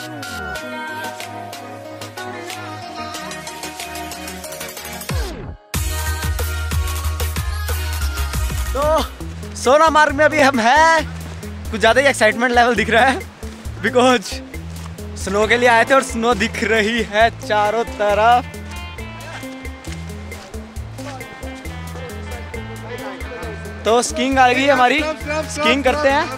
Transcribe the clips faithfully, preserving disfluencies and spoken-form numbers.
तो सोनामार्ग में अभी हम हैं, कुछ ज़्यादा ही एक्साइटमेंट लेवल दिख रहा है बिकॉज स्नो के लिए आए थे और स्नो दिख रही है चारों तरफ। तो स्कीइंग आ गई है हमारी, स्कीइंग करते हैं।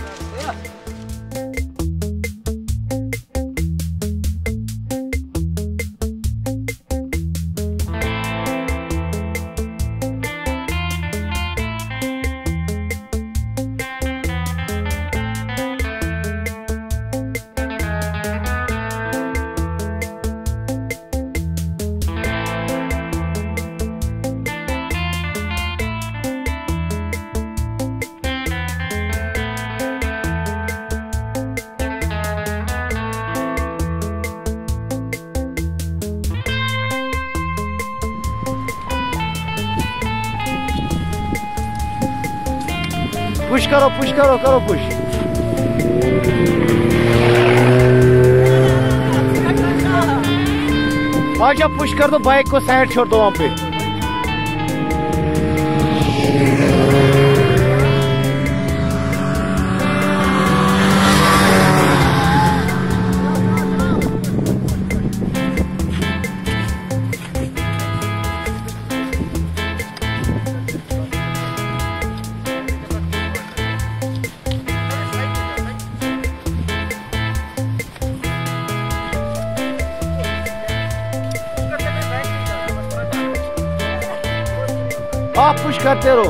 पुश करो पुश करो करो पुश। अच्छा पुश कर दो, बाइक को साइड छोड़ दो वहां पे। आप पुश करते रहो।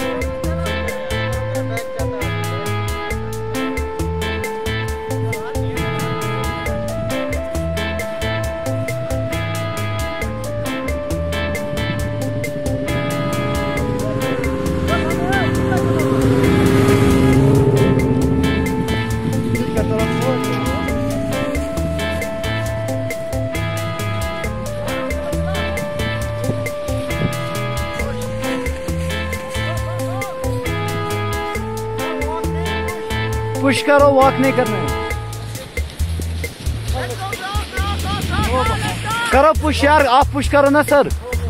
पुश करो, वॉक नहीं करना है। करो पुश यार, आप पुश करो ना सर।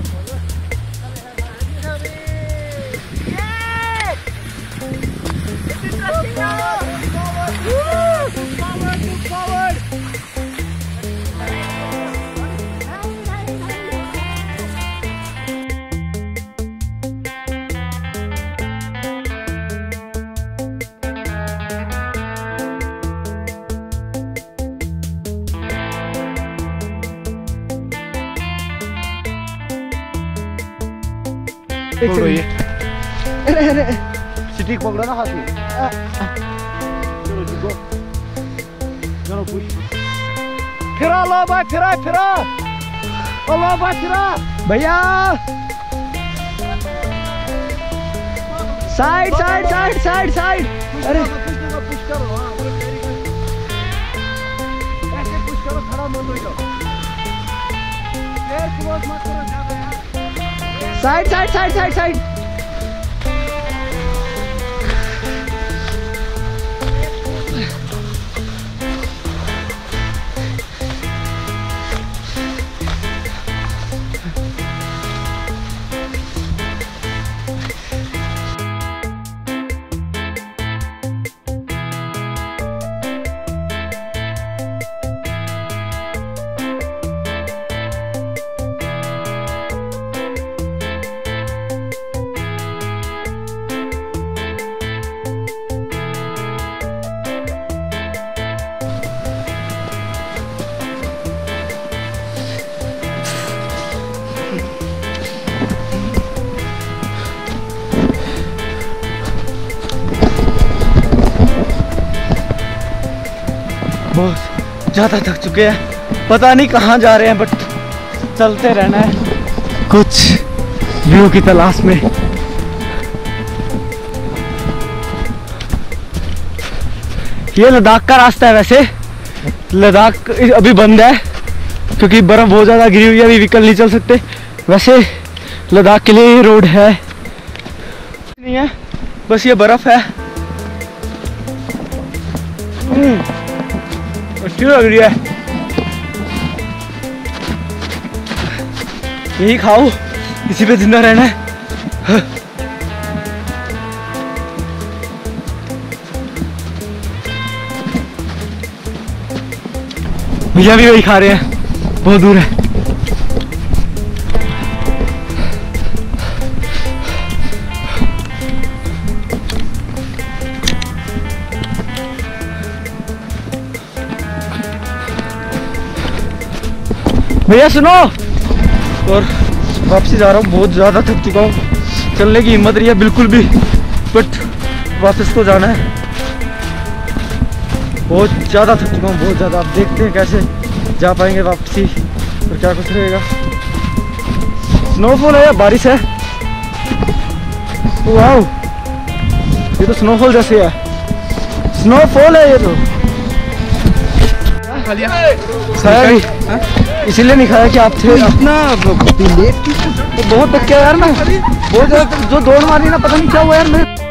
पकड़ो ये, अरे अरे स्टिक पकड़ो ना हाथ में। चलो जी गो, चलो पुश। फिरा लो भाई, फिरा फिरा, लो भाई फिरा भैया। Side side side side side. अरे पुश करो पुश करो, हाँ ऐसे पुश करो, खड़ा मत हो जाओ, क्लोज मत करो ज्यादा यार। Side side side side side. बहुत ज़्यादा थक चुके हैं, पता नहीं कहाँ जा रहे हैं, बट चलते रहना है कुछ व्यू की तलाश में। ये लद्दाख का रास्ता है, वैसे लद्दाख अभी बंद है क्योंकि बर्फ बहुत ज़्यादा गिरी हुई है, अभी व्हीकल नहीं चल सकते। वैसे लद्दाख के लिए रोड है नहीं है, बस ये बर्फ है। अच्छी लग रही है, यही खाओ, इसी पे जिंदा रहना है। भैया भी वही खा रहे हैं, बहुत दूर है। भैया सुनो, और वापसी जा रहा हूँ, बहुत ज़्यादा थक चुका हूँ, चलने की हिम्मत नहीं है बिल्कुल भी, बट वापस तो जाना है। बहुत ज़्यादा थक चुका हूँ, बहुत ज़्यादा। अब देखते हैं कैसे जा पाएंगे वापसी और क्या कुछ रहेगा। स्नोफॉल है या बारिश है? वाह, ये तो स्नोफॉल जैसे है, स्नोफॉल है ये तो। इसीलिए नहीं खाया कि आप थे अपना लेट, तो बहुत थक गया यार मैं, बहुत ज़्यादा। जो दौड़ मारी ना, पता नहीं क्या हुआ यार मेरे।